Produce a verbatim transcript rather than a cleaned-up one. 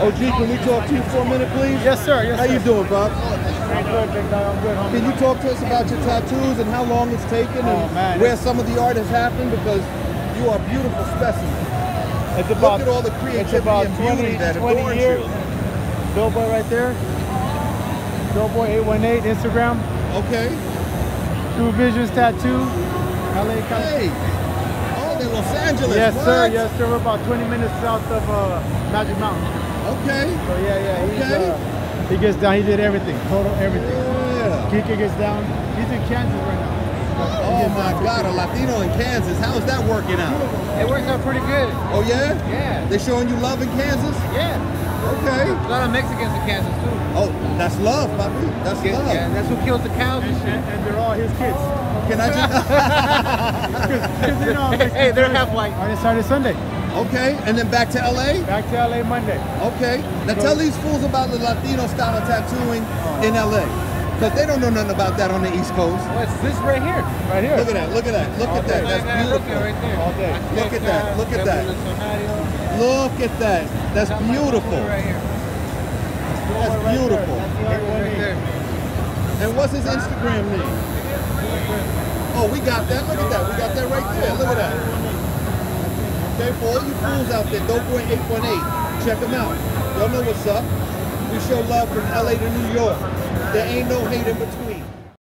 O G, can we talk to you for a minute, please? Yes, sir. Yes, How sir. you doing, Bob? I'm good, big dog. I'm good, homie. Can you talk to us about your tattoos and how long it's taken Oh, and man, where it's- some of the art has happened? Because you are a beautiful specimen. It's about, Look at all the it's creativity about and beauty twenty, that twenty adorns years. you. Billboy right there. Billboy eight one eight Instagram. Okay. True Visions Tattoo. L A, California. Hey. Oh, in Los Angeles. Yes, what? sir. Yes, sir. We're about twenty minutes south of uh, Magic Mountain. Okay. So yeah, yeah. He's, Okay. uh, he gets down. He did everything. Total everything. Yeah. Kike gets down. He's in Kansas right now. Oh my God, a Latino in Kansas. How is that working out? It works out pretty good. Oh yeah? Yeah. They showing you love in Kansas? Yeah. Okay. A lot of Mexicans in Kansas too. Oh, that's love, puppy. That's Yeah, love. yeah, that's who kills the cows and And, shit. and they're all his kids. Can I just? Because you know, Hey, they're half white. On Saturday, Sunday. Okay, and then back to L A? Back to L A Monday. Okay. Now tell these fools about the Latino style of tattooing in L A. Because they don't know nothing about that on the East Coast. What's this right here? Right here. Look at that, look at that, look at that. That's Look beautiful. right there. All day. Look at that, look at that. Look at that. That's beautiful. Right here. That's beautiful. Right there. And what's his Instagram name? Oh, we got that. Look at that. We got that right there. Look at that. Okay, for all you fools out there, Dope Boy eight one eight, check them out. Y'all know what's up. We show love from L A to New York. There ain't no hate in between.